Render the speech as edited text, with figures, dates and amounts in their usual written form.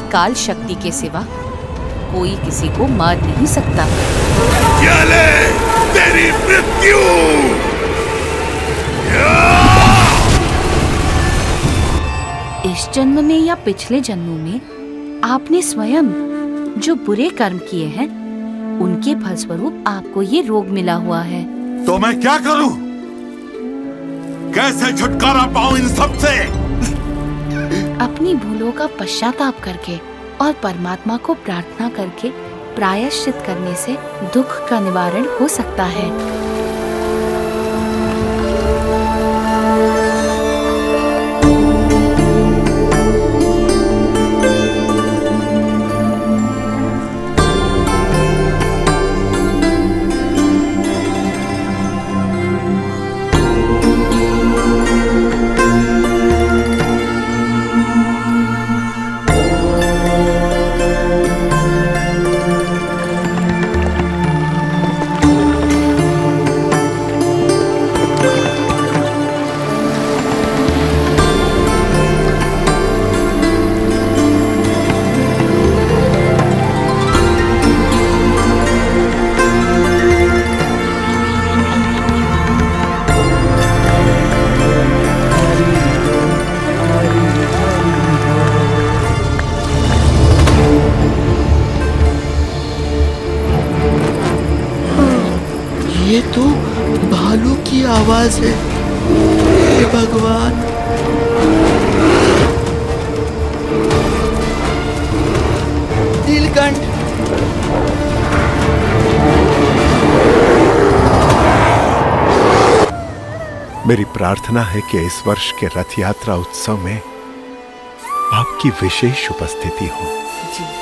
काल शक्ति के सिवा कोई किसी को मार नहीं सकता। ये ले तेरी मृत्यु। इस जन्म में या पिछले जन्मों में आपने स्वयं जो बुरे कर्म किए हैं, उनके फलस्वरूप आपको ये रोग मिला हुआ है। तो मैं क्या करूं? कैसे छुटकारा पाऊं इन सब से? अपनी भूलों का पश्चाताप करके और परमात्मा को प्रार्थना करके प्रायश्चित करने से दुख का निवारण हो सकता है। ये तो भालू की आवाज है। हे भगवान। नीलकंठ। मेरी प्रार्थना है कि इस वर्ष के रथ यात्रा उत्सव में आपकी विशेष उपस्थिति हो। जी।